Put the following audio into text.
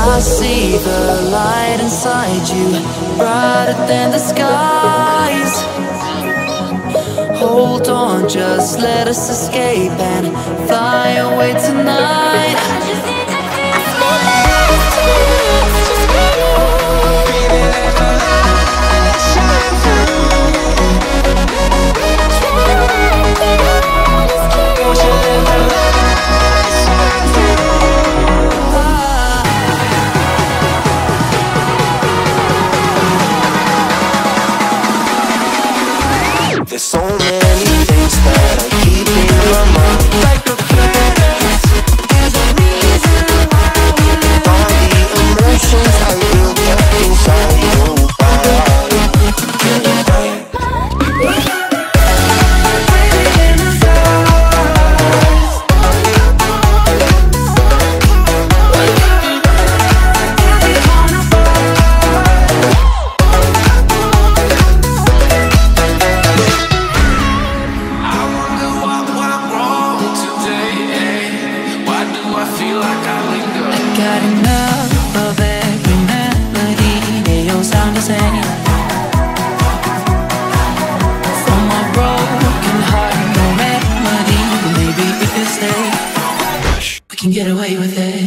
I see the light inside you, brighter than the skies. Hold on, just let us escape and fly away tonight. There's so many things that I keep in my mind, like a past. There's a reason why all the emotions I built up inside your body. Got enough of every melody, they all sound the same. From my broken heart, no remedy. Maybe if you stay, we can get away with it.